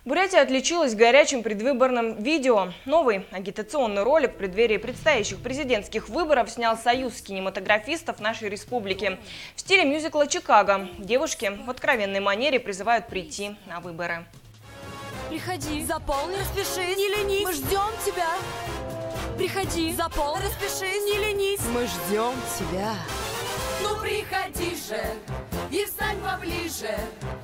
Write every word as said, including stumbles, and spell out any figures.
Бурятия отличилась горячим предвыборным видео. Новый агитационный ролик в преддверии предстоящих президентских выборов снял Союз кинематографистов нашей республики. В стиле мюзикла «Чикаго» девушки в откровенной манере призывают прийти на выборы. Приходи, заполни, распишись, не ленись, мы ждем тебя. Приходи, заполни, распишись, не ленись, мы ждем тебя. Ну приходи же и встань поближе,